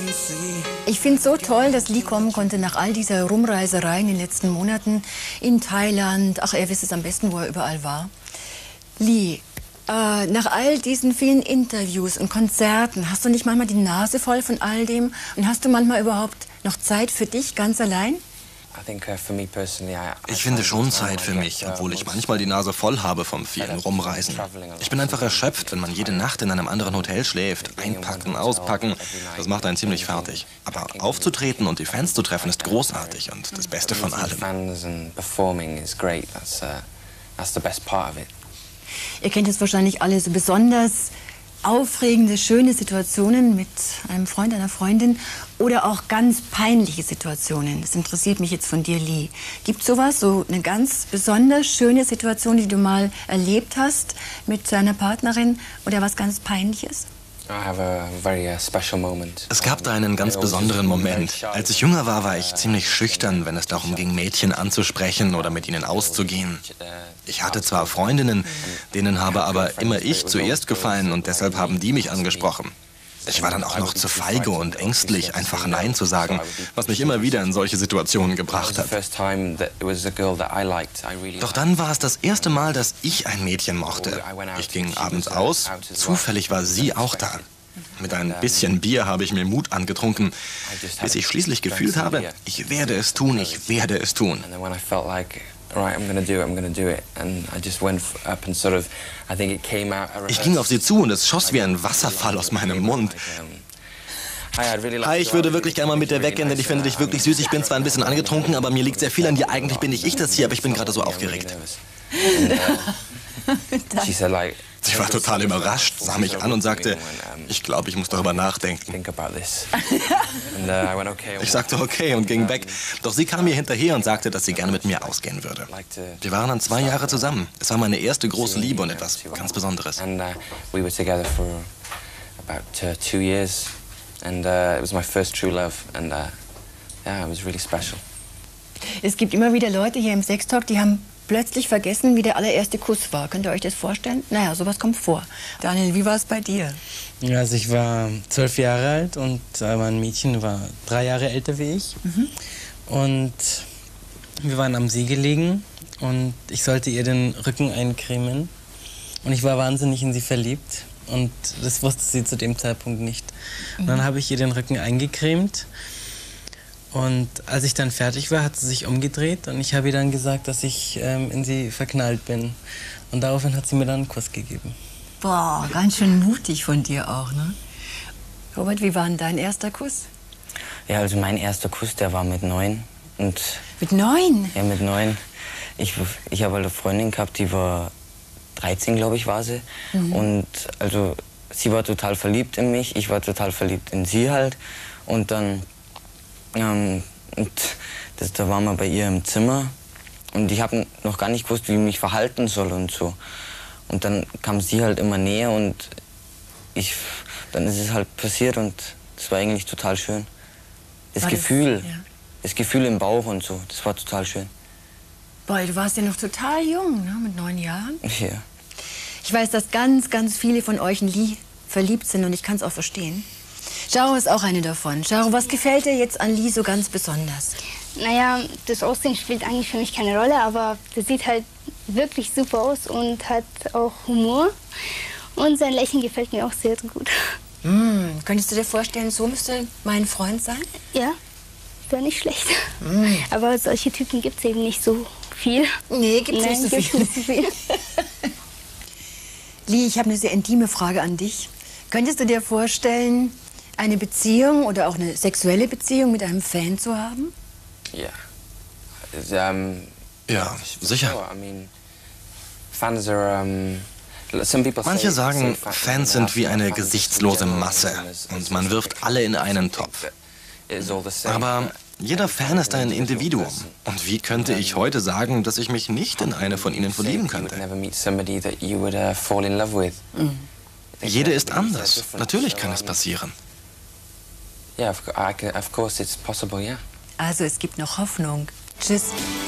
Ich finde es so toll, dass Lee kommen konnte nach all dieser Rumreiserei in den letzten Monaten in Thailand. Ach, er wisst es am besten, wo er überall war. Lee, nach all diesen vielen Interviews und Konzerten, hast du nicht manchmal die Nase voll von all dem? Und hast du manchmal überhaupt noch Zeit für dich ganz allein? Ich finde schon Zeit für mich, obwohl ich manchmal die Nase voll habe vom vielen Rumreisen. Ich bin einfach erschöpft, wenn man jede Nacht in einem anderen Hotel schläft. Einpacken, auspacken, das macht einen ziemlich fertig. Aber aufzutreten und die Fans zu treffen ist großartig und das Beste von allem. Ihr kennt jetzt wahrscheinlich alle so besonders aufregende, schöne Situationen mit einem Freund, einer Freundin oder auch ganz peinliche Situationen. Das interessiert mich jetzt von dir, Lee. Gibt es sowas, so eine ganz besonders schöne Situation, die du mal erlebt hast mit deiner Partnerin oder was ganz Peinliches? Es gab da einen ganz besonderen Moment. Als ich jünger war, war ich ziemlich schüchtern, wenn es darum ging, Mädchen anzusprechen oder mit ihnen auszugehen. Ich hatte zwar Freundinnen, denen habe aber immer ich zuerst gefallen und deshalb haben die mich angesprochen. Ich war dann auch noch zu feige und ängstlich, einfach Nein zu sagen, was mich immer wieder in solche Situationen gebracht hat. Doch dann war es das erste Mal, dass ich ein Mädchen mochte. Ich ging abends aus, zufällig war sie auch da. Mit ein bisschen Bier habe ich mir Mut angetrunken, bis ich schließlich gefühlt habe, ich werde es tun, ich werde es tun. Ich ging auf sie zu und es schoss wie ein Wasserfall aus meinem Mund. Hi, ich würde wirklich gerne mal mit dir weggehen, denn ich finde dich wirklich süß. Ich bin zwar ein bisschen angetrunken, aber mir liegt sehr viel an dir. Eigentlich bin nicht ich das hier, aber ich bin gerade so aufgeregt. Sie war total überrascht, sah mich an und sagte, ich glaube, ich muss darüber nachdenken. Ich sagte okay und ging weg. Doch sie kam mir hinterher und sagte, dass sie gerne mit mir ausgehen würde. Wir waren dann 2 Jahre zusammen. Es war meine erste große Liebe und etwas ganz Besonderes. Es gibt immer wieder Leute hier im Sextalk, die haben plötzlich vergessen, wie der allererste Kuss war. Könnt ihr euch das vorstellen? Naja, sowas kommt vor. Daniel, wie war es bei dir? Ja, also ich war 12 Jahre alt und mein Mädchen war 3 Jahre älter wie ich. Und wir waren am See gelegen und ich sollte ihr den Rücken eincremen. Und ich war wahnsinnig in sie verliebt und das wusste sie zu dem Zeitpunkt nicht. Und dann habe ich ihr den Rücken eingecremt. Und als ich dann fertig war, hat sie sich umgedreht und ich habe ihr dann gesagt, dass ich in sie verknallt bin. Und daraufhin hat sie mir dann einen Kuss gegeben. Boah, ganz schön mutig von dir auch, ne? Robert, wie war denn dein erster Kuss? Ja, also mein erster Kuss, der war mit 9. Und mit 9? Ja, mit 9. Ich habe halt eine Freundin gehabt, die war 13, glaube ich, war sie. Und also sie war total verliebt in mich, ich war total verliebt in sie halt. Und dann da waren wir bei ihr im Zimmer und ich habe noch gar nicht gewusst, wie ich mich verhalten soll und so. Und dann kam sie halt immer näher und dann ist es halt passiert und das war eigentlich total schön. Das Gefühl im Bauch und so, das war total schön. Boah, du warst ja noch total jung, ne? Mit 9 Jahren. Ja. Ich weiß, dass ganz, ganz viele von euch in Lee verliebt sind und ich kann es auch verstehen. Charo ist auch eine davon. Charo, was gefällt dir jetzt an Lee so ganz besonders? Naja, das Aussehen spielt eigentlich für mich keine Rolle, aber der sieht halt wirklich super aus und hat auch Humor. Und sein Lächeln gefällt mir auch sehr gut. Könntest du dir vorstellen, so müsste mein Freund sein? Ja, wäre nicht schlecht. Aber solche Typen gibt es eben nicht so viel. Nee, gibt es nicht so viel. Lee, ich habe eine sehr intime Frage an dich. Könntest du dir vorstellen, eine Beziehung oder auch eine sexuelle Beziehung mit einem Fan zu haben? Ja. Ja, sicher. Manche sagen, Fans sind wie eine gesichtslose Masse und man wirft alle in einen Topf. Aber jeder Fan ist ein Individuum. Und wie könnte ich heute sagen, dass ich mich nicht in eine von ihnen verlieben könnte? Jede ist anders. Natürlich kann es passieren. Yeah, of course it's possible, yeah. Also es gibt noch Hoffnung. Tschüss.